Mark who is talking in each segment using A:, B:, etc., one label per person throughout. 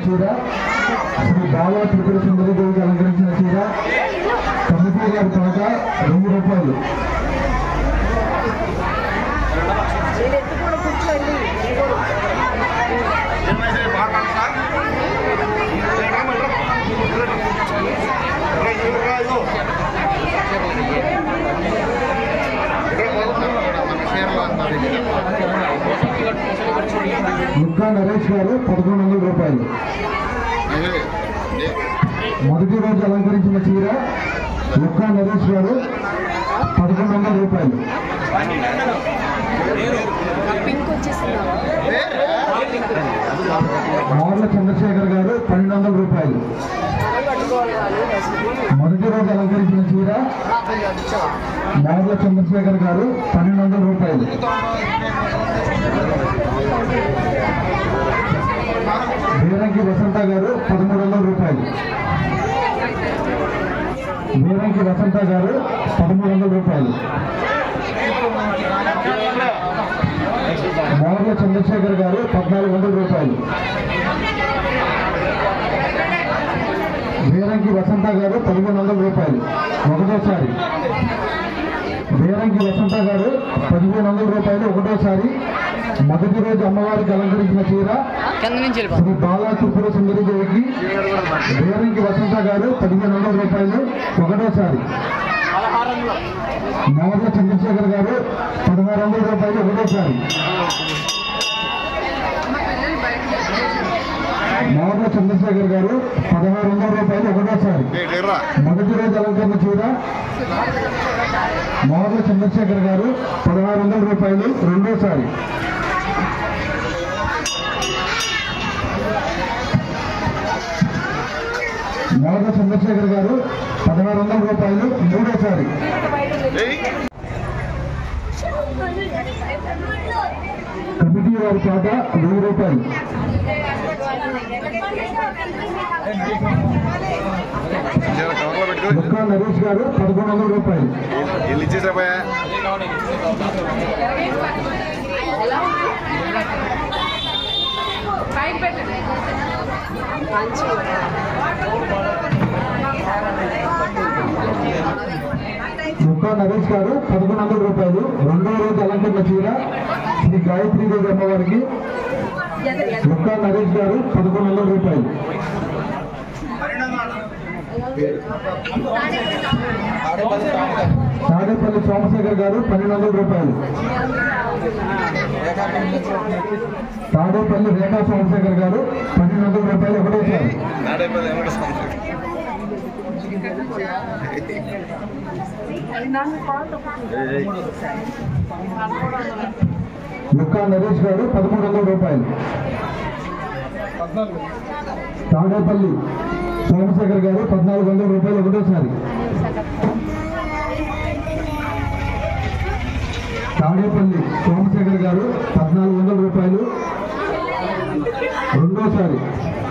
A: చీర శ్రీ బాలా త్రిపుర సుందరి దేవికి అలంకరించిన చీర కమిటీ గారి పాట ₹2. ముక్కా నరేష్ గారు ₹1100. మొదటి రోజు అలంకరించిన చీర ముక్కా నరేష్ గారు ₹1100. మార్ల చంద్రశేఖర్ గారు ₹1200. మొదటి రోజు అలంకరించిన చీర మార్ల చంద్రశేఖర్ గారు ₹1200. బేరంకి వసంత గారు ₹1300. బేరంకి వసంత గారు ₹1300. మార్ల చంద్రశేఖర్ గారు ₹1400. బేరంకి వసంత గారు ₹1500. ఒకటోసారి బేరంకి వసంత గారు ₹1500 ఒకటోసారి. మొదటి రోజు అమ్మవారికి అలంకరించిన చీర శ్రీ బాలా త్రిపుర సుందరి దేవికి బేరంకి వసంత గారు ₹1500 ఒకటోసారి. మార్ల చంద్రశేఖర్ గారు ₹1600 ఒకటోసారి. మార్ల చంద్రశేఖర్ గారు ₹1600 ఒకటోసారి. మొదటి రోజు అలంకరణ చీర మార్ల చంద్రశేఖర్ గారు ₹1600 రెండోసారి. మార్ల చంద్రశేఖర్ గారు ₹1600 మూడోసారి. కమిటీ వారి పాట ₹1000. ముక్కా నరేష్ గారు ₹1100. ముక్కా నరేష్ గారు ₹1100. రెండో రోజు అలంకరణ చీర శ్రీ గాయత్రీదేవి అమ్మవారికి ముక్కా నరేష్ గారు ₹1100. తాడేపల్లి సోమశేఖర్ గారు ₹1200. తాడేపల్లి రేఖా సోమశేఖర్ గారు ₹1200 ఒకటోసారి. ముక్కా నరేష్ గారు ₹1300. తాడేపల్లి సోమశేఖర్ గారు ₹1400 ఒకటోసారి. తాడేపల్లి సోమశేఖర్ గారు ₹1400 రెండోసారి.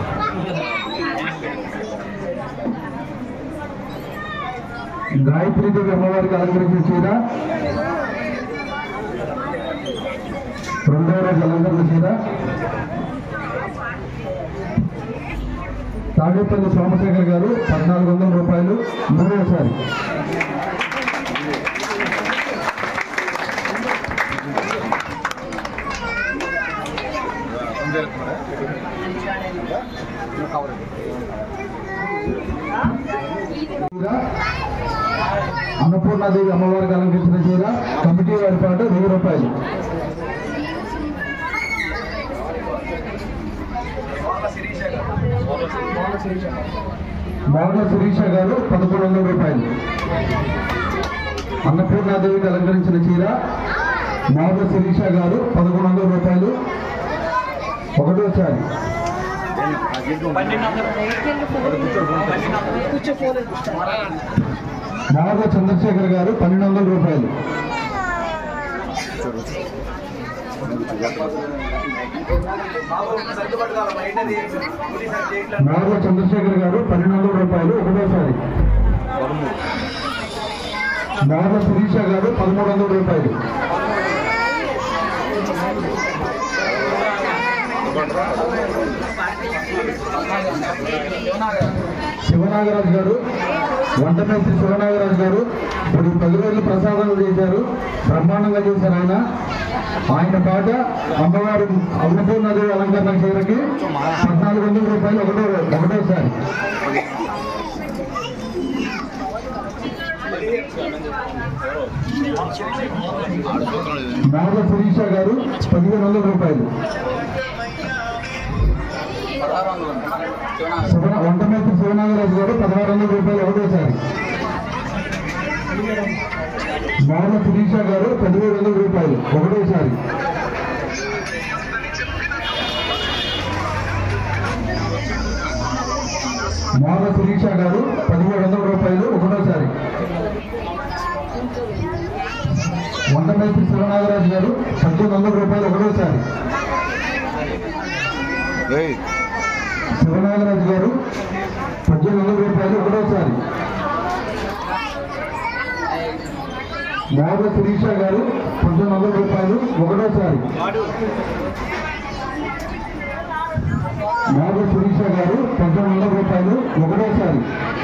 A: గాయత్రీదేవి అమ్మవారికి అలంకరించిన చీర రెండో రోజు అలంకరణ చీర తాడేపల్లి సోమశేఖర్ గారు ₹1400 మూడోసారి. అన్నపూర్ణాదేవి అమ్మవారికి అలంకరించిన చీర కమిటీ వారి పాటు ₹1000. మార్ల శిరీష గారు ₹1100. అన్నపూర్ణాదేవికి అలంకరించిన చీర మార్ల శిరీష గారు ₹1100 ఒకటోసారి. మార్ల చంద్రశేఖర్ గారు ₹1200. మార్ల చంద్రశేఖర్ గారు ₹1200 ఒకటోసారి. మార్ల శిరీష గారు ₹1300. శివనాగరాజు గారు, వంటమేస్త్రి శివనాగరాజు గారు ఇప్పుడు 10 రోజులు ప్రసాదాలు చేశారు, బ్రహ్మాండంగా చేశారు. ఆయన పాట అమ్మవారి అన్నపూర్ణాదేవి అలంకరణ చీరకి 1400 రూపాయలు ఒకటోసారి. నాగ శిరీష గారు 1500 రూపాయలు. వంటమేస్త్రి శివనాగరాజు గారు 1600 రూపాయలు ఒకటోసారి. నాగ శిరీష గారు 1700 రూపాయలు ఒకటోసారి. నాగ శిరీష గారు 1700 రూపాయలు ఒకటోసారి. వంటమేస్త్రి శివనాగరాజు గారు 1800 రూపాయలు ఒకటోసారి. శివనాగరాజు గారు 1800 రూపాయలు ఒకటోసారి. నాగ శిరీష గారు 1800 రూపాయలు ఒకటోసారి. నాగ శిరీష గారు 1800 రూపాయలు ఒకటోసారి.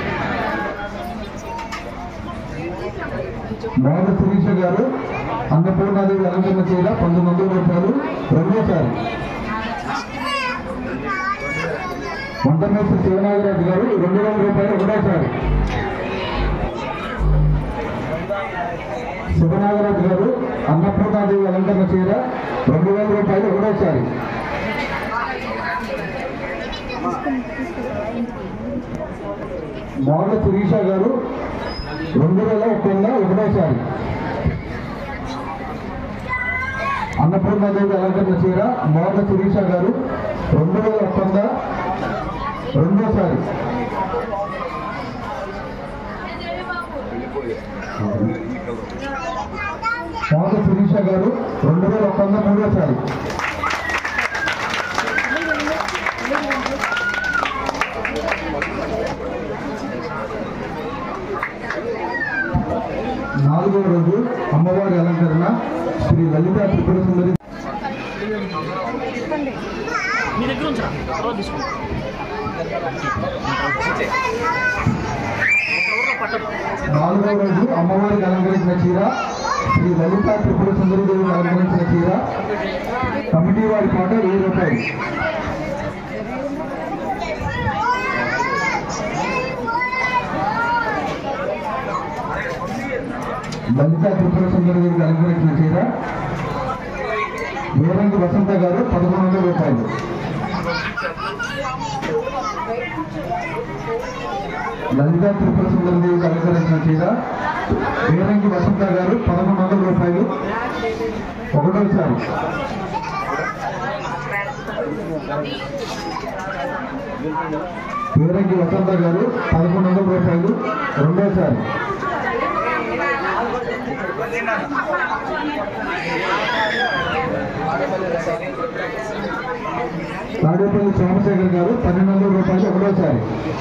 A: నాగ శిరీష గారు అన్నపూర్ణాదేవి అలంకరణ చీర 1900 రూపాయలు రెండోసారి. వంటమేస్త్రి శివనాగరాజు గారు 200 రూపాయలు ఒకటోసారి. శివనాగరాజు గారు అన్నపూర్ణాదేవి అలంకరణ చీర 2000 రూపాయలు ఒకటోసారి. నాగ శిరీష గారు 2100 ఒకటోసారి. అన్నపూర్ణాదేవి అలంకరణ చీర నాగ శిరీష గారు 2100 రెండోసారి. నాగ శిరీష గారు 2100 మూడోసారి. నాలుగో రోజు అమ్మవారి అలంకరణ శ్రీ లలిత త్రిపుర సుందరి. నాలుగో రోజు అమ్మవారికి అలంకరించిన చీర శ్రీ లలిత త్రిపుర సుందరి దేవికి అలంకరించిన చీర కమిటీ వారి పాట 1000 రూపాయలు. లలిత త్రిపుర సుందరి దేవికి అలంకరించిన చీర వేరంగి వసంత గారు 1100 రూపాయలు. లలిత త్రిపుర సుందరి దేవికి అలంకరించిన చీర వేరంగి వసంత గారు 1100 రూపాయలు ఒకటోసారి. వేరంగి వసంత గారు 1100 రూపాయలు రెండోసారి. తాడేపల్లి సోమశేఖర్ గారు 1200 రూపాయలు ఒకటోసారి.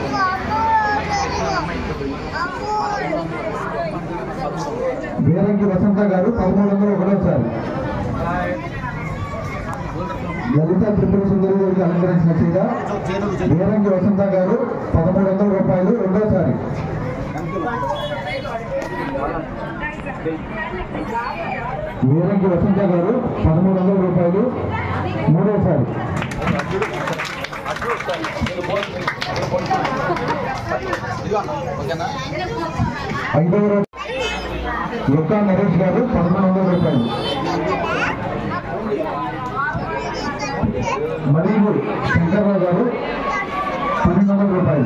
A: వేరంగి వసంత గారు 1300 ఒకటోసారి. లలిత త్రిపుర సుందరి దేవికి అలంకరించిన చీర వేరంగి వసంత గారు 1300 రూపాయలు రెండోసారి. వేరంగి వసంత గారు 1300 రూపాయలు మూడోసారి. ఐదవ రోజు లుక్కా నరేష్ గారు 1100 రూపాయలు. మరియు శంకర్రావు గారు 1200 రూపాయలు.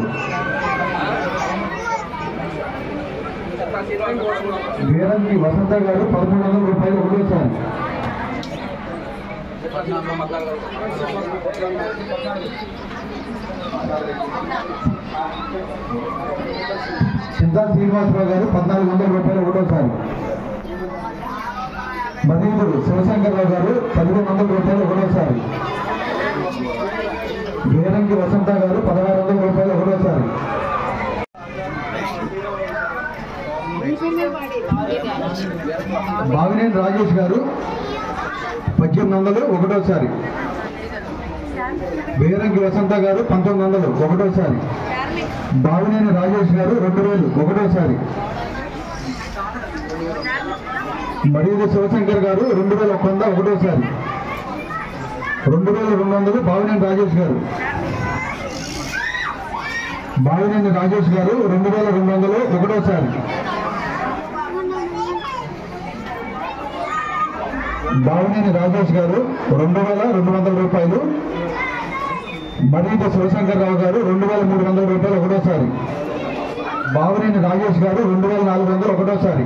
A: వేరంగి వసంత గారు 1300 రూపాయలు ఒకటోసారి. చింతా శ్రీనివాసరావు గారు 1400 రూపాయలు ఒకటోసారి. మరియు శివశంకర్రావు గారు 1500 రూపాయలు ఒకటోసారి. వేరంగి వసంత గారు 1600 రూపాయలు ఒకటోసారి. బావినేని రాజేష్ గారు 1800 ఒకటోసారి. వేరంగి వసంత గారు 1900 ఒకటోసారి. బావినేని రాజేష్ గారు 2000 ఒకటోసారి. మరీది శివశంకర్ గారు 2100 ఒకటోసారి. 2200 బావినేని రాజేష్ గారు. బావినేని రాజేష్ గారు 2200 ఒకటోసారి. బావినేని రాజేష్ గారు 2200 రూపాయలు. మరీది శివశంకర్ రావు గారు 2300 రూపాయలు ఒకటోసారి. బావినేని రాజేష్ గారు 2400 ఒకటోసారి.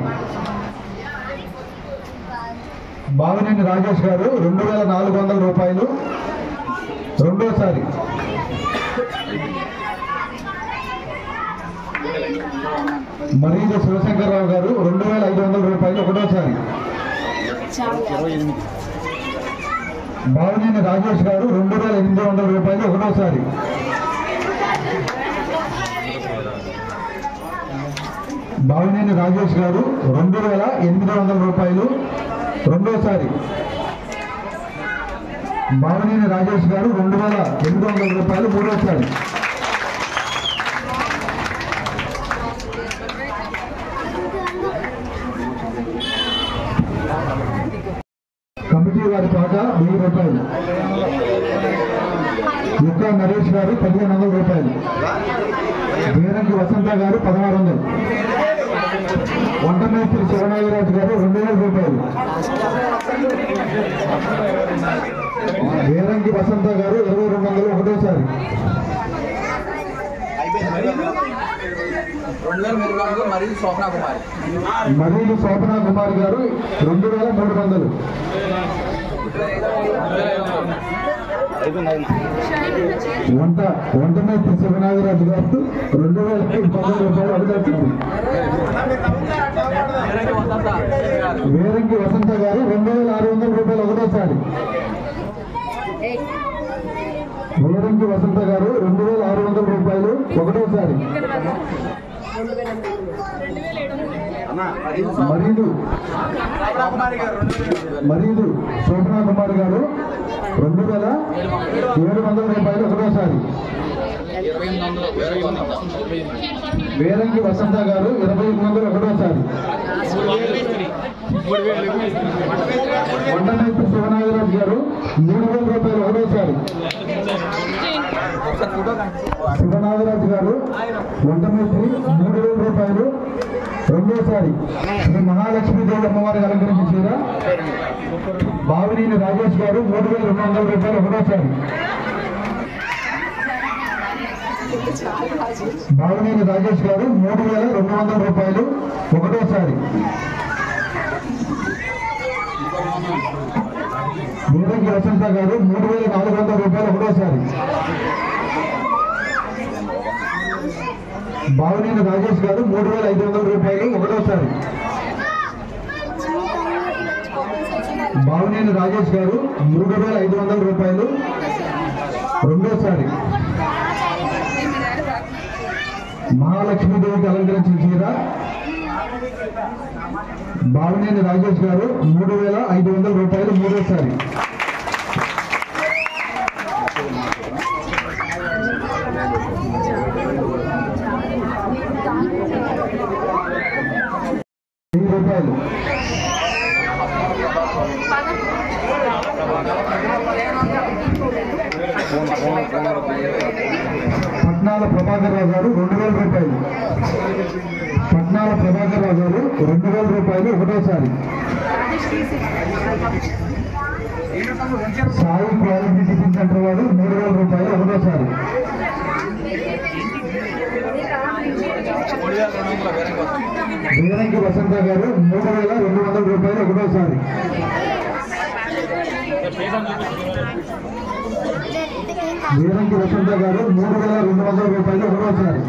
A: బావినేని రాజేష్ గారు 2400 రూపాయలు రెండోసారి. మరీది శివశంకర్ రావు గారు 2500 రూపాయలు ఒకటోసారి. బావినేని రాజేష్ గారు 2800 రూపాయలు ఒకటోసారి. బావినేని రాజేష్ గారు 2800 రూపాయలు రెండోసారి. బావినేని రాజేష్ గారు 2800 రూపాయలు మూడోసారి. కమిటీ వారి పాట 1000 రూపాయలు. యుక్క నరేష్ గారు 1500 రూపాయలు. వేరంగి వసంత గారు 1600. వంటమేస్త్రి శివనాగరాజు గారు 2000 రూపాయలు. వేరంగి వసంత గారు 2200 ఒకటోసారి. మరీదు శోభనా కుమార్ గారు 2300. వంటమేస్త్రి శివనాగరాజు గారు 2010 రూపాయలు ఒకటోసారి. వేరంగి వసంత గారు 2600 రూపాయలు ఒకటోసారి. వేరంగి వసంత గారు 2600 రూపాయలు ఒకటోసారి. మరీదు శోభనా కుమార్ గారు 2700 రూపాయలు ఒకటోసారి. వేరంగి వసంత గారు 2500 ఒకటోసారి. వంటమేస్త్రి శివనాగరాజు గారు 3000 రూపాయలు ఒకటోసారి. శివనాగరాజు గారు వంటమేస్త్రి 3000 రూపాయలు రెండోసారి. శ్రీ మహాలక్ష్మీదేవి అమ్మవారికి అలంకరించిన చీర బావినేని రాజేష్ గారు 3200 రూపాయలు ఒకటోసారి. బావినేని రాజేష్ గారు 3200 రూపాయలు ఒకటోసారి. వేరంగి వసంత గారు 3400 రూపాయలు ఒకటోసారి. బావినేని రాజేష్ గారు 3500 రూపాయలు ఒకటోసారి. బావినేని రాజేష్ గారు 3500 రూపాయలు రెండోసారి. మహాలక్ష్మీదేవికి అలంకరించిన చీర బావినేని రాజేష్ గారు 3500 రూపాయలు మూడోసారి. రూపాయలు. పట్నాల ప్రభాకర్ రావు గారు 2000 రూపాయలు. పట్నాల ప్రభాకర్ రావు గారు 2000 రూపాయలు ఒకటోసారి. సాయి క్వాలిటీ టిఫిన్ సెంటర్ వారు 3000 రూపాయలు ఒకటోసారి. వేరంగి వసంత గారు 3200 రూపాయలు ఒకటోసారి. వేరంగి వసంత గారు 3200 రూపాయలు ఒకటోసారి.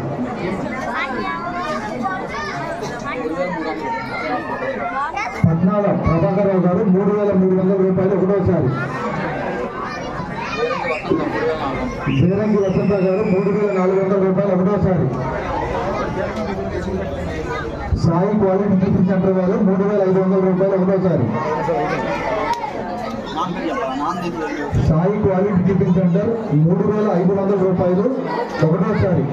A: పట్నాల ప్రభాకర్ రావు గారు 3300 రూపాయలు ఒకటోసారి. వేరంగి వసంత గారు 3400 రూపాయలు ఒకటోసారి. సాయి క్వాలిటీ టిఫిన్ సెంటర్ వారు 3500 రూపాయలు ఒకటోసారి. సాయి క్వాలిటీ టిఫిన్ సెంటర్ 3,500 రూపాయలు ఒకటోసారి.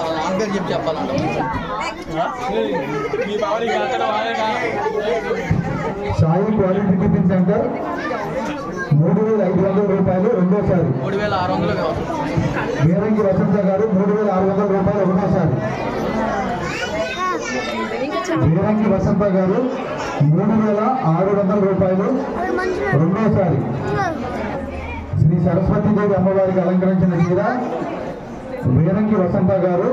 A: సాయి క్వాలిటీ టిఫిన్ సెంటర్ 3,500 రూపాయలు రెండోసారి. వేరంగి వసంత గారు 3,600 రూపాయలు ఒకటోసారి. వేరంగి వసంత గారు 3,600 రూపాయలు రెండోసారి. శ్రీ సరస్వతీదేవి అమ్మవారికి అలంకరించిన చీర వేరంగి వసంత గారు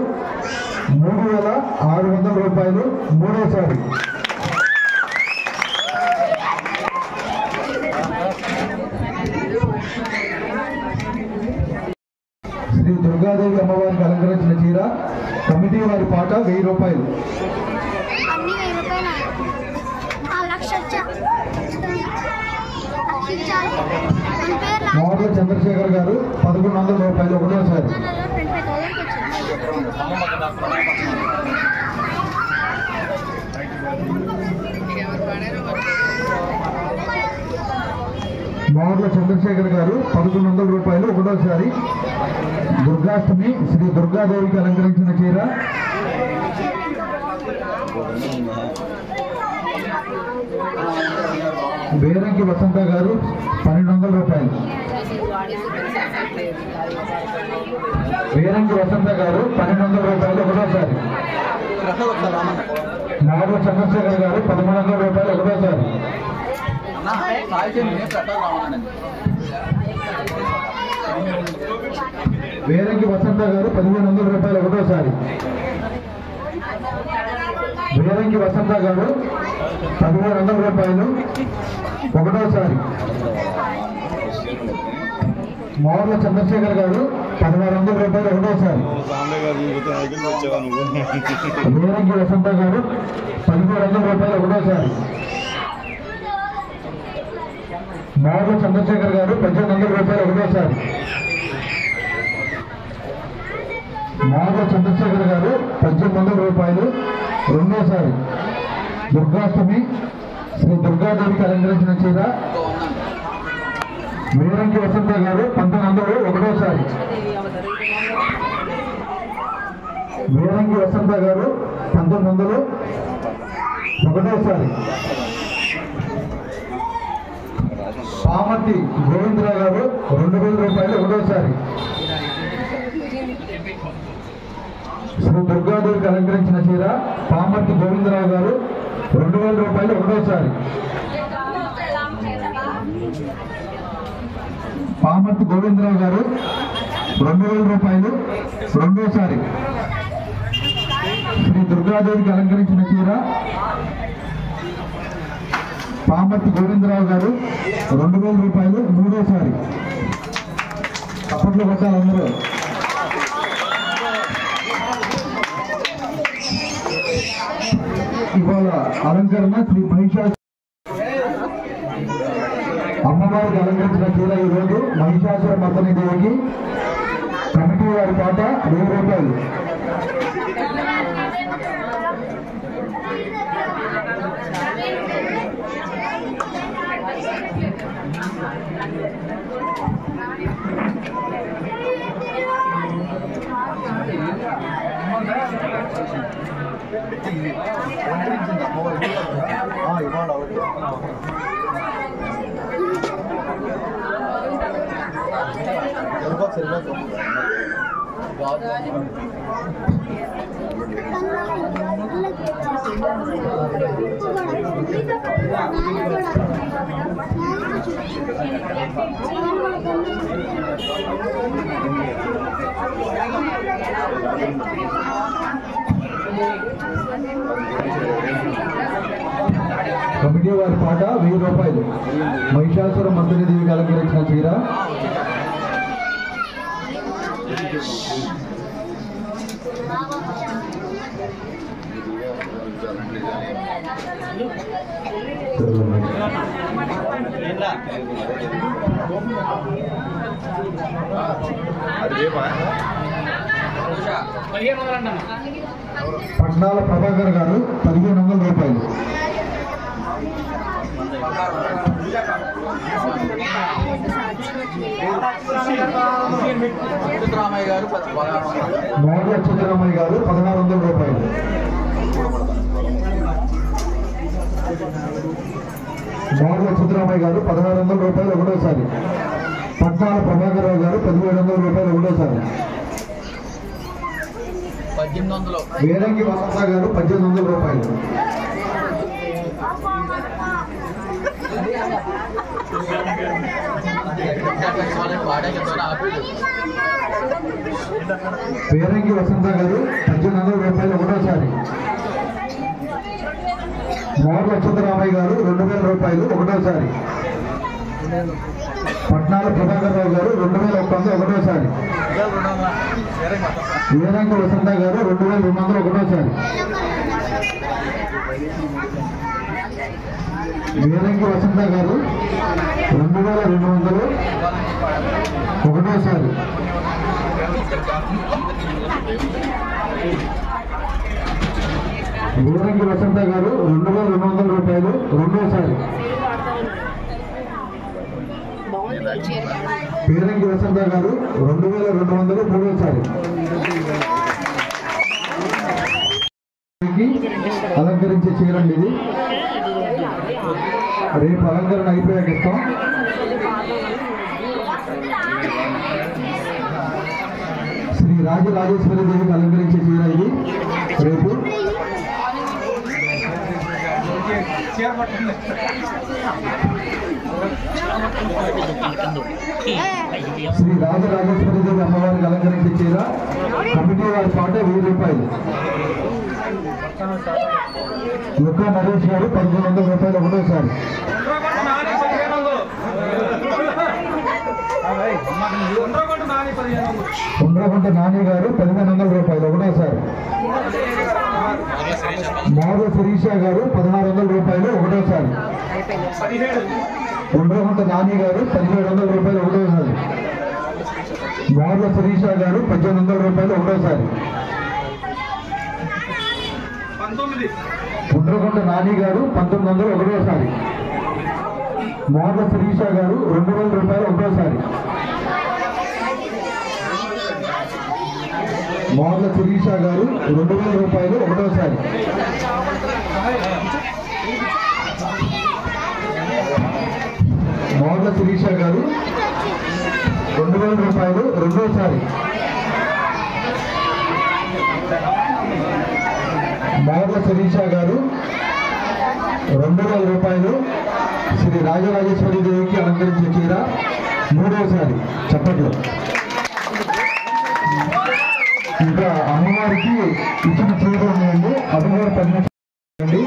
A: 3,600 రూపాయలు మూడోసారి. శ్రీ దుర్గాదేవి అమ్మవారికి అలంకరించిన చీర కమిటీ వారి పాట 1000 రూపాయలు. మోర్ల చంద్రశేఖర్ గారు 1,100 రూపాయలు ఒకటోసారి. మోర్ల చంద్రశేఖర్ గారు 1,100 రూపాయలు ఒకటోసారి. దుర్గాష్టమి శ్రీ దుర్గాదేవికి అలంకరించిన చీర వేరంకి వసంత గారు 1,200 రూపాయలు. వేరంకి వసంత గారు 1,200 రూపాయలు ఒకటోసారి. నాగ చంద్రశేఖర్ గారు 1,300 రూపాయలు ఒకటోసారి. వేరంకి వసంత గారు 1,500 రూపాయలు ఒకటోసారి. వేరంకి వసంత గారు 1,500 రూపాయలు ఒకటోసారి. మోర్ల చంద్రశేఖర్ గారు 1,600 రూపాయలు ఒకటోసారి. వేరంకి వసంత గారు 1,300 రూపాయలు ఒకటోసారి. మోర్ల చంద్రశేఖర్ గారు 1,800 రూపాయలు ఒకటోసారి. మోర్ల చంద్రశేఖర్ గారు 1,800 రూపాయలు రెండోసారి. దుర్గాష్టమి శ్రీ దుర్గాదేవికి అలంకరించిన చీర వేరంకి వసంత గారు 1,900 ఒకటోసారి. వేరంకి వసంత గారు 1,900 ఒకటోసారి. పామర్తి గోవిందరావు గారు 2,000 రూపాయలు ఒకటోసారి. శ్రీ దుర్గాదేవికి అలంకరించిన చీర పామర్తి గోవిందరావు గారు 2,000 రూపాయలు ఒకటోసారి. పామర్తి గోవిందరావు గారు 2,000 రూపాయలు రెండోసారి. శ్రీ దుర్గాదేవికి అలంకరించిన చీర పామర్తి గోవిందరావు గారు 2,000 రూపాయలు మూడోసారి. అప్పట్లో కొట్టాలి అందరూ. ఇవాళ అలంకరణ శ్రీ మహిషాసుర అమ్మవారికి అలంకరించిన చీర ఈరోజు మహిషాసుర మర్దని దేవికి కమిటీ వారి పాట 1000 రూపాయలు. కమిటీ వారి పాట 1000 రూపాయలు. మహిషాసుర మర్దని దేవికి అలంకరించిన చీర పట్నాల ప్రభాకర్ గారు 1,500 రూపాయలు. మోడల్ అచ్యుతరామయ్య గారు 1600 రూపాయలు. మోడల్ అచ్యుతరామయ్య గారు 1600 రూపాయలు ఒకటోసారి. పట్నాల ప్రభాకర్ రావు గారు 1700 రూపాయలు ఒకటోసారి. వేరంగి వసంత గారు 1800 రూపాయలు. వేరంగి వసంత గారు 1800 రూపాయలు ఒకటోసారి. మోడల్ అచ్యుతరామయ్య గారు 2000 రూపాయలు ఒకటోసారి. పట్నాల ప్రభాకర్ రావు గారు 2100 ఒకటోసారి. వేరంగి వసంత గారు 2200 ఒకటోసారి. వేరంగి వసంత గారు 2200 ఒకటోసారి. వేరంగి వసంత గారు 2200 రూపాయలు రెండోసారి. వేరంగి వసంత గారు 2200 మూడోసారి. అలంకరించే చీరండి ఇది. రేపు అలంకరణ అయిపోయాక ఇస్తాం. శ్రీ రాజరాజేశ్వరి దేవికి అలంకరించే చీర ఇది. రేపు శ్రీ రాజరాజేశ్వరి దేవి అమ్మవారికి అలంకరించే చీర కమిటీ వారి పాట 1000 రూపాయలు. లుకా నరేష్ గారు 1500 రూపాయలు ఒకటోసారి. ఉండ్రగుంట నాని గారు 1500 రూపాయలు ఒకటోసారి. మోడల్ శిరీష గారు 1600 రూపాయలు ఒకటోసారి. ఉండ్రగుంట నాని గారు 1700 రూపాయలు ఒకటోసారి. మోడల్ శిరీష గారు 1800 రూపాయలు ఒకటోసారి. ఉండ్రగుంట నాని గారు 1900 ఒకటోసారి. మోడల్ శిరీష గారు 2000 రూపాయలు ఒకటోసారి. మోడల్ శిరీష గారు 2000 రూపాయలు ఒకటోసారి. మోడల్ శిరీష గారు 2000 రూపాయలు రెండోసారి. మోడల్ శిరీష గారు 2000 రూపాయలు శ్రీ రాజరాజేశ్వరి దేవికి అలంకరించే చీర మూడోసారి. చప్పట్లు. ఇంకా అమ్మవారికి ఇచ్చిన చీర ఉన్నాయండి, అవి కూడా 10 నిమిషాలు.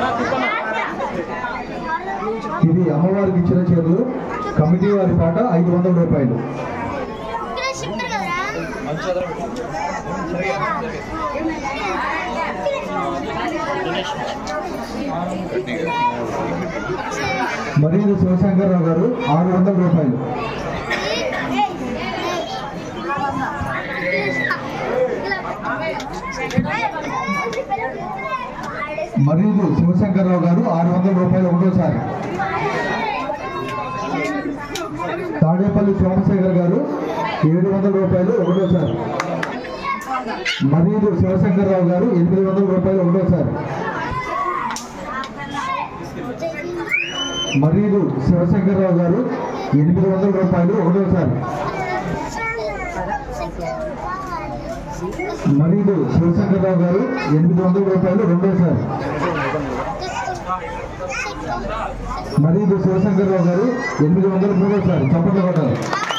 A: ఇది అమ్మవారికి ఇచ్చిన చీరలు. కమిటీ వారి పాట 500 రూపాయలు. మరియు శివశంకర్రావు గారు 600 రూపాయలు. మరియు శివశంకర్రావు గారు 600 రూపాయలు ఒకటోసారి. తాడేపల్లి సోమశేఖర్ గారు 700 రూపాయలు ఒకటోసారి. మరియు శివశంకర్రావు గారు 800 రూపాయలు ఒకటోసారి. మరియు శివశంకర్రావు గారు 800 రూపాయలు ఒకటోసారి. మరియు శివశంకర్రావు గారు 800 రూపాయలు రెండోసారి. మరియు శివశంకర్రావు గారు 800 మూడోసారి. చప్పట్లు కొట్టాలి.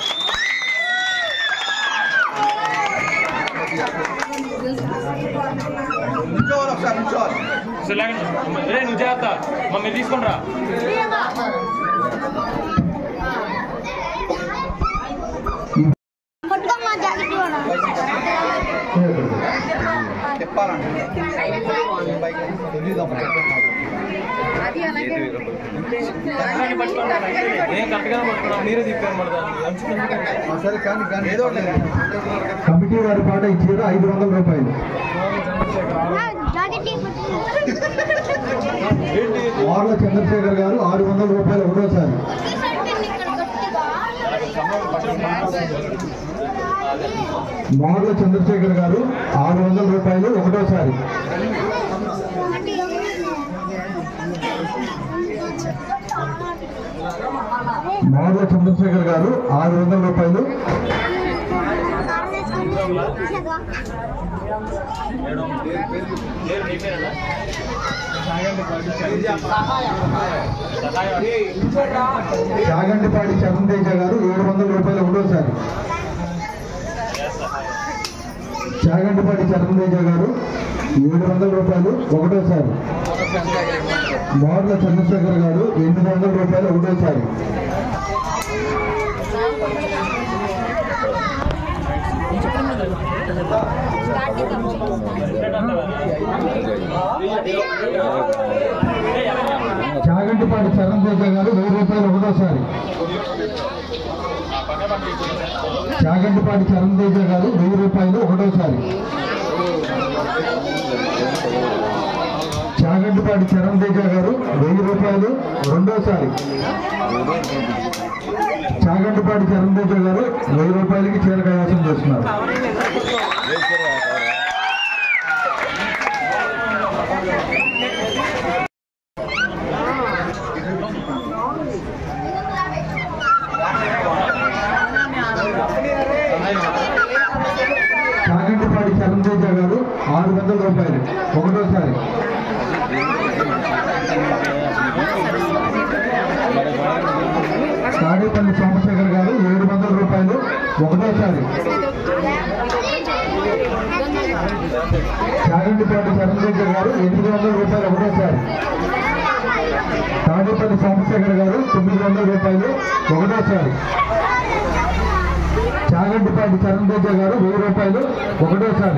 B: నువ్వు చేస్తా మమ్మల్ని తీసుకుంటా.
A: కమిటీ వారి పాట ఇచ్చేది 500 రూపాయలు. వార్ల చంద్రశేఖర్ గారు 600 రూపాయలు ఒకటోసారి. మోర్ల చంద్రశేఖర్ గారు 600 రూపాయలు ఒకటోసారి. మోర్ల చంద్రశేఖర్ గారు 600 రూపాయలు. చాగంటిపాటి చరణ్ తేజ గారు 700 రూపాయలు ఒకటోసారి. చాగంటిపాటి చరణ్ తేజ గారు 700 రూపాయలు ఒకటోసారి. మోర్ల చంద్రశేఖర్ గారు 800 రూపాయలు ఒకటోసారి. చాగంటిపాటి చరణ్ తేజ గారు 1000 రూపాయలు ఒకటోసారి. చాగంటిపాటి చరణ్ తేజ గారు 1000 రూపాయలు ఒకటోసారి. చాగంటిపాటి చరణ్ తేజ గారు 1000 రూపాయలు రెండోసారి. చాగంటిపాటి చరణ్ తేజ గారు 1000 రూపాయలకి చీర కైవసం చేస్తున్నారు. చాగంటిపాటి చరణ్ తేజ గారు 600 రూపాయలు ఒకటోసారి. తాడేపల్లి సోమశేఖర్ గారు 700 రూపాయలు ఒకటోసారి. చాగంటిపాటి చరణ్ తేజ గారు 800 రూపాయలు ఒకటోసారి. తాడేపల్లి సోమశేఖర్ గారు 900 రూపాయలు ఒకటోసారి. చాగంటిపాటి చరణ్ తేజ గారు 1000 రూపాయలు ఒకటోసారి.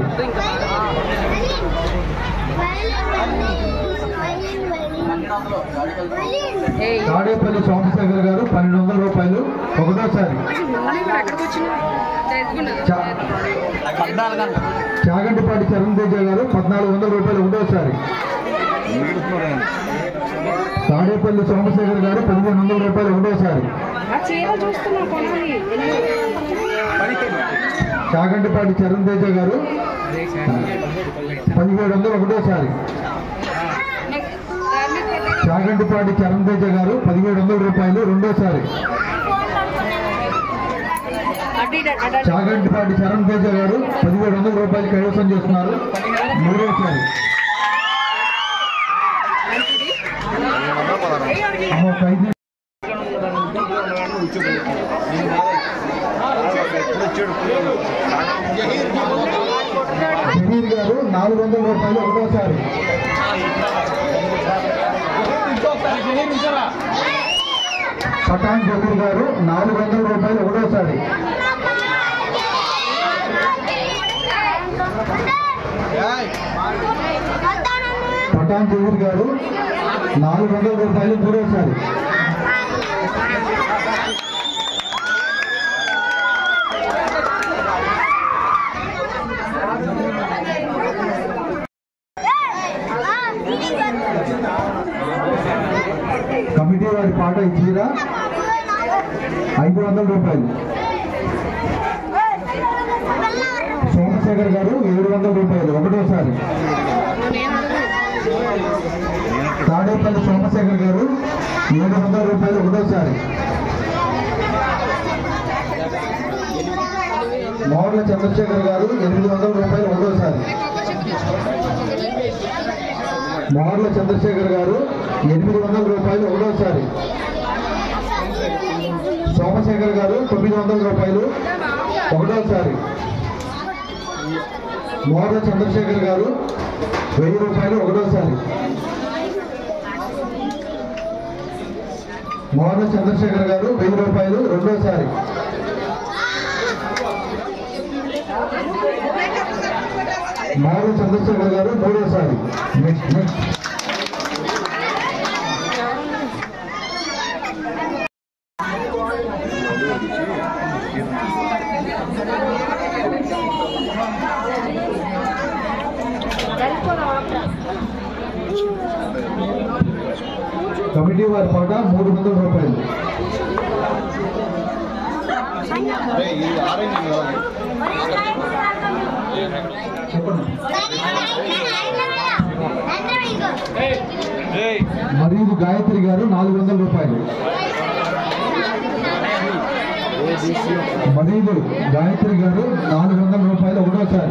A: తాడేపల్లి సోమశేఖర్ గారు 1200 రూపాయలు ఒకటోసారి. చాగంటిపాటి చరణ్ తేజ గారు 1400 రూపాయలు ఒకటోసారి. తాడేపల్లి సోమశేఖర్ గారు 1500 రూపాయలు ఒకటోసారి. చాగంటిపాటి చరణ్ తేజ గారు 1700 ఒకటోసారి. చాగంటిపాటి చరణ్ తేజ గారు 1700 రూపాయలు రెండోసారి. చాగంటిపాటి చరణ్ తేజ గారు 1700 రూపాయలు కైవసం చేస్తున్నారు మూడోసారి. జహీర్ గారు 400 రూపాయలు ఒకటోసారి. పఠాన్ జహీర్ గారు 400 రూపాయలు ఒకటోసారి. పఠాన్ జహీర్ గారు 400 రూపాయలు మూడోసారి. కమిటీ వారి పాట ఇచ్చిరా 500 రూపాయలు. సోమశేఖర్ గారు 700 రూపాయలు ఒకటోసారి. తాడేపల్లి సోమశేఖర్ గారు 700 రూపాయలు ఒకటోసారి. మోర్ల చంద్రశేఖర్ గారు 800 రూపాయలు ఒకటోసారి. మోర్ల చంద్రశేఖర్ గారు 800 రూపాయలు ఒకటోసారి. సోమశేఖర్ గారు 900 రూపాయలు ఒకటోసారి. మోర్ల చంద్రశేఖర్ గారు 1000 రూపాయలు ఒకటోసారి. మోర్ల చంద్రశేఖర్ గారు 1000 రూపాయలు రెండోసారి. మోర్ల చంద్రశేఖర్ గారు మూడోసారి. కమిటీ వారి పాట 300 రూపాయలు. మరియు గాయత్రి గారు 400 రూపాయలు. మరియు గాయత్రి గారు 400 రూపాయలు ఒకటోసారి.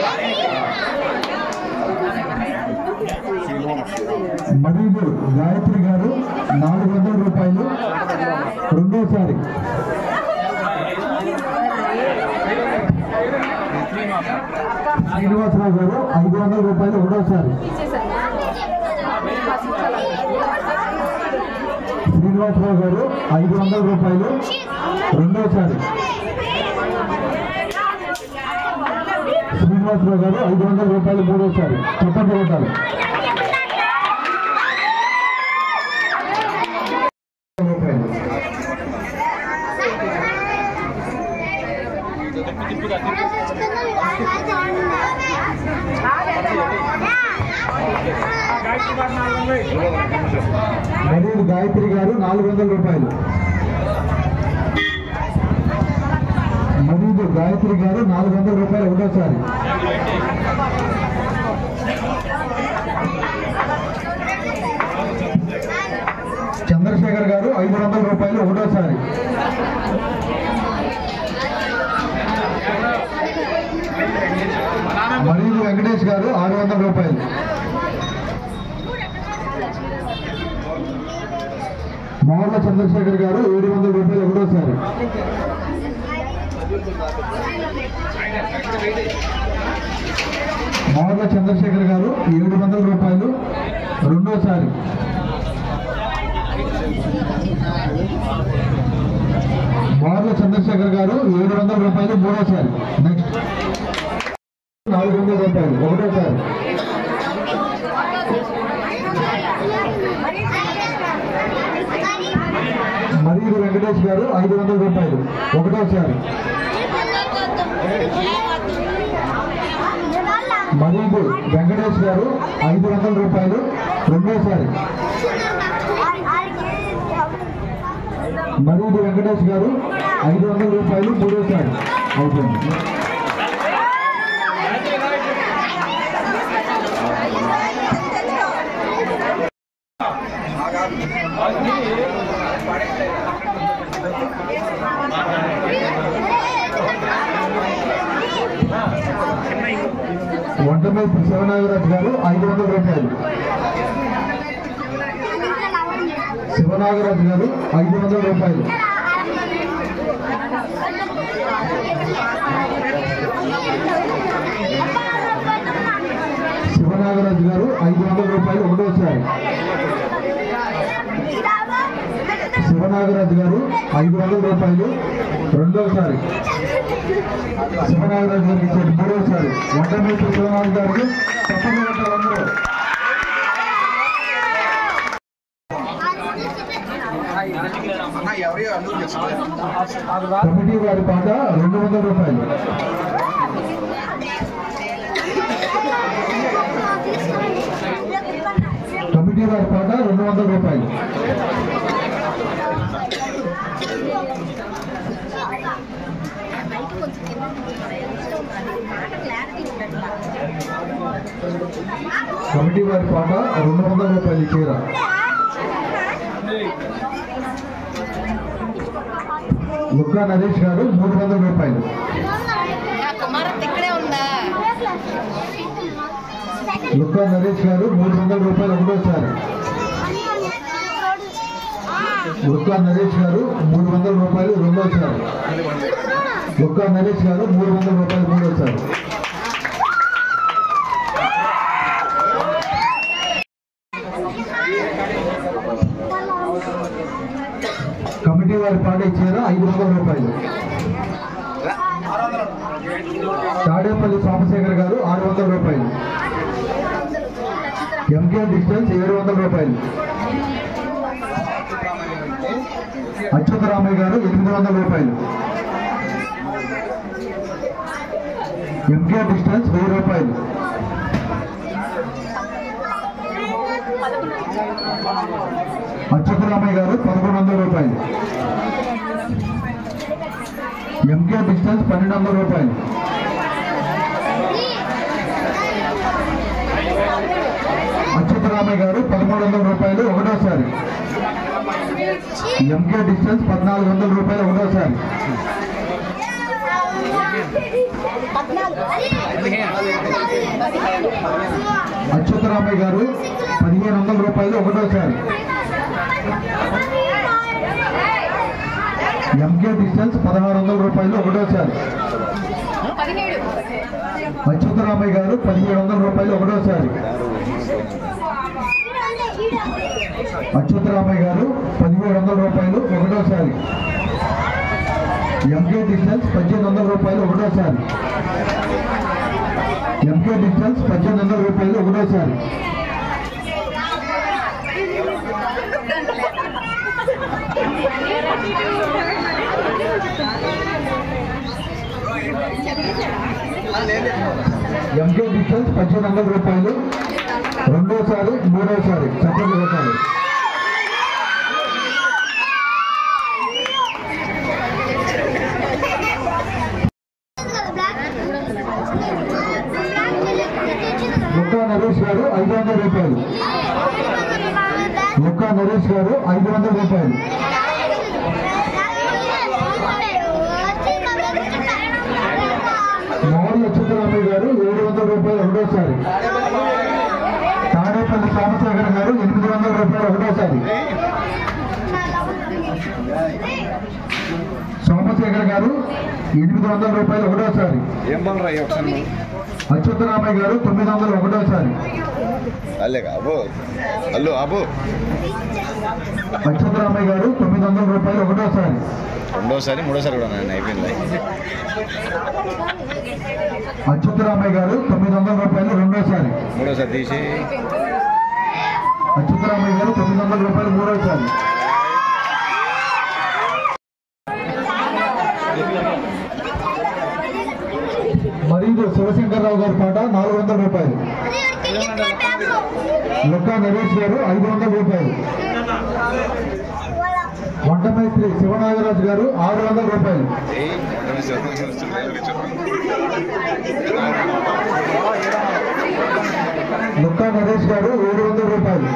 A: మరియు గాయత్రి గారు 400 రూపాయలు రెండోసారి. శ్రీనివాసరావు గారు 500 రూపాయలు ఒకటోసారి. శ్రీనివాసరావు గారు 500 రూపాయలు రెండోసారి. శ్రీనివాసరావు గారు 500 రూపాయలు మూడోసారి. చెప్పండి కొట్టాలి. మరియు గాయత్రి గారు 400 రూపాయలు. మరియు గాయత్రి గారు 400 రూపాయలు ఒకటోసారి. చంద్రశేఖర్ గారు 500 రూపాయలు ఒకటోసారి. మరియు వెంకటేష్ గారు 600 రూపాయలు. మోహన్ల చంద్రశేఖర్ గారు 700 రూపాయలు ఒకటోసారి. మోహన్ల చంద్రశేఖర్ గారు 700 రూపాయలు రెండోసారి. మోహన్ల చంద్రశేఖర్ గారు 700 రూపాయలు మూడోసారి. నెక్స్ట్ 400 రూపాయలు ఒకటోసారి. మరియు వెంకటేష్ గారు 500 రూపాయలు ఒకటోసారి. మరియు వెంకటేష్ గారు 500 రూపాయలు రెండోసారి. మరియు వెంకటేష్ గారు 500 రూపాయలు మూడోసారి. అయిపోయింది. వంటమేసి శివనాగరాజు గారు 500 రూపాయలు. శివనాగరాజు గారు 500 రూపాయలు. శివనాగరాజు గారు 500 రూపాయలు ఒకటోసారి. శివనాగరాజు గారు 500 రూపాయలు రెండోసారి. శివనాగరాజు గారికి ఇచ్చేది మూడోసారి. వంటమేసి శివనాగరాజు గారికి తప్పని అందరూ. కమిటీ వారి పాట 200 రూపాయలు. కమిటీ వారి పాట 200 రూపాయలు. కమిటీ వారి పాట 200 రూపాయలు చీర. లుక్కా నరేష్ గారు 300 రూపాయలు. లుక్కా నరేష్ గారు 300 రూపాయలు ఒకటోసారి. లుక్కా నరేష్ గారు 300 రూపాయలు రెండోసారి. లుక్కా నరేష్ గారు 300 రూపాయలు మూడోసారి. కమిటీ వారి పాట ఇచ్చారు 500 రూపాయలు. తాడేపల్లి సోమశేఖర్ గారు 600 రూపాయలు. ఎంకే డిస్టెన్స్ 700 రూపాయలు. అచ్యుతరామయ్య గారు 800 రూపాయలు. ఎంకే డిస్టెన్స్ 1000 రూపాయలు. అచ్యుతరామయ్య గారు 1100 రూపాయలు. ఎంకే డిస్టెన్స్ డిస్టెన్స్ 1200 రూపాయలు. అచ్యుతరామయ్య గారు 1300 రూపాయలు ఒకటోసారి. ఎంకే డిస్టెన్స్ 1400 రూపాయలు ఒకటోసారి. అచ్యుతరామయ్య గారు 1500 రూపాయలు ఒకటోసారి. ఎంకే డిస్టెన్స్ 1600 రూపాయలు ఒకటోసారి. అచ్యుతరామయ్య గారు 1700 రూపాయలు ఒకటోసారి. అచ్యుతరామయ్య గారు 1700 రూపాయలు ఒకటోసారి. ఎంకే డిస్టెన్స్ 1800 రూపాయలు ఒకటోసారి. ఎంకే డిస్టెన్స్ 1800 రూపాయలు ఒకటోసారి. ఎంకే డిస్టెన్స్ 1800 రూపాయలు రెండోసారి మూడోసారి చప్పట్లు కొట్టాలి. లుక్కా నరేష్ గారు 500 రూపాయలు. లుక్కా నరేష్ గారు 500 రూపాయలు. మౌలి అచ్యుతరామయ్య గారు 700 రూపాయలు ఒకటోసారి. తాడేపల్లి సోమశేఖర్ గారు 800 రూపాయలు ఒకటోసారి. సోమశేఖర్ గారు 800 రూపాయలు ఒకటోసారి. అచ్యుతరామయ్య గారు 900 ఒకటోసారి. అచ్యుతరామయ్య గారు 900 రూపాయలు ఒకటోసారి.
C: రెండోసారి మూడోసారి కూడా అయిపోయింది.
A: అచ్యుతరామయ్య గారు 900 రూపాయలు రెండోసారి.
C: మూడోసారి తీసి
A: అచ్యుతరామయ్య గారు 900 రూపాయలు మూడోసారి. మరియు శివశంకర్రావు గారి పాట 400 రూపాయలు. లుక్కా నరేష్ గారు 500 రూపాయలు. వంటమైత్రి శివనాగరాజు గారు 600 రూపాయలు. లుక్కా నరేష్ గారు 700 రూపాయలు.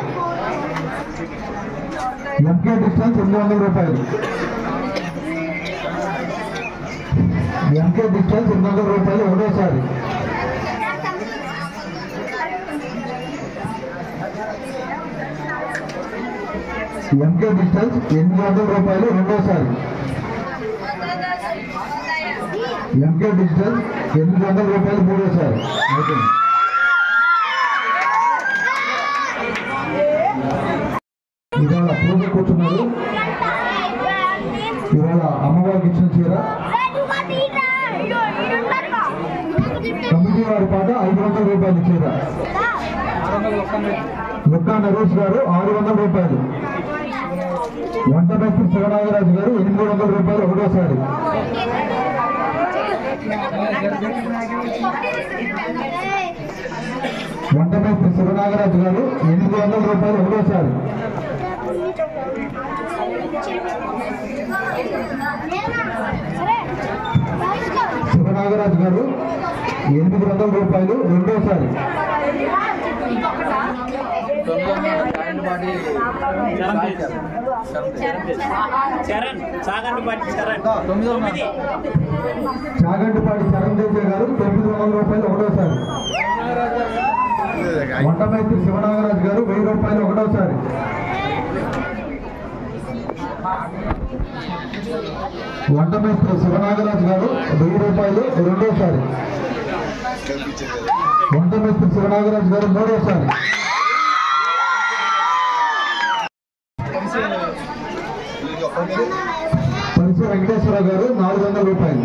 A: ఎంకే డిస్టెన్స్ 800 రూపాయలు. ఎంకే డిస్టెన్స్ 800 రూపాయలు ఒకటోసారి. ఎంకే డిస్టెన్స్ 800 రూపాయలు రెండోసారి. ఎంకే డిస్టెన్స్ 800 రూపాయలు మూడోసారి. ఇవాళ పూజ కూర్చున్నారు. ఇవాళ అమ్మవారికి ఇచ్చిన చీర కమిటీ వారి పాట 500 రూపాయలు చీర. లుక్కా నరేష్ గారు 600 రూపాయలు. వంటమైత్రి శివనాగరాజు గారు 800 రూపాయలు ఒకటోసారి. వంటమైత్రి శివనాగరాజు గారు 800 రూపాయలు ఒకటోసారి. శివనాగరాజు గారు 800 రూపాయలు రెండోసారి. చాగంటిపాటి చరణ్ తేజ గారు 900 రూపాయలు ఒకటోసారి. వంటమైత్రి శివనాగరాజు గారు 1000 రూపాయలు ఒకటోసారి. వంటమైత్రి శివనాగరాజు గారు 1000 రూపాయలు రెండోసారి. వంటమైత్రి శివనాగరాజు గారు మూడోసారి. పరిసి వెంకటేశ్వర గారు 400 రూపాయలు.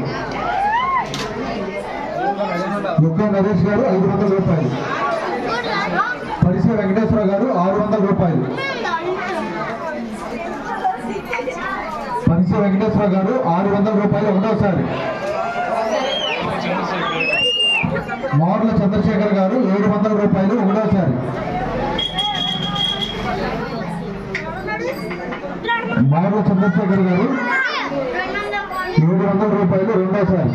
A: లుక్కా నరేష్ గారు 500 రూపాయలు. పరిసి వెంకటేశ్వర గారు 600 రూపాయలు. పరిసి వెంకటేశ్వర గారు 600 రూపాయలు ఒకటోసారి. మోర్ల చంద్రశేఖర్ గారు 700 రూపాయలు ఒకటోసారి. మోర్ల చంద్రశేఖర్ గారు 700 రూపాయలు రెండోసారి.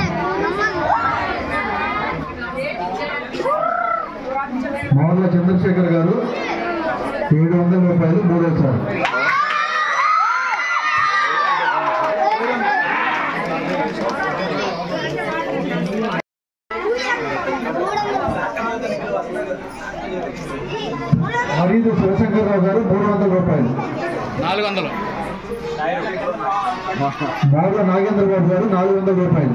A: మౌర్ల చంద్రశేఖర్ గారు 700 రూపాయలు మూడోసారి. మరీదు శివశంకర్రావు గారు 300 రూపాయలు.
B: 400.
A: మౌర్ల నాగేంద్రబాబు గారు 400 రూపాయలు.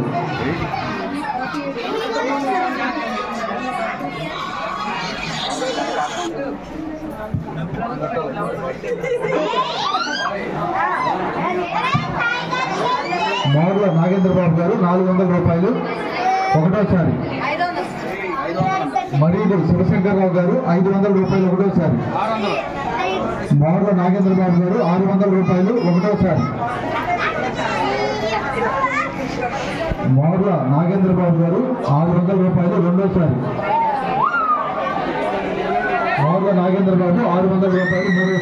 A: మౌర్ల నాగేంద్రబాబు గారు 400 రూపాయలు ఒకటోసారి. మరీదు శివశంకర్రావు గారు 500 రూపాయలు ఒకటోసారి. మౌర్ల నాగేంద్రబాబు గారు 600 రూపాయలు ఒకటోసారి. మౌర్ల నాగేంద్రబాబు గారు 600 రూపాయలు రెండోసారి. మౌర్ల నాగేంద్రబాబు 600 రూపాయలు మూడోసారి.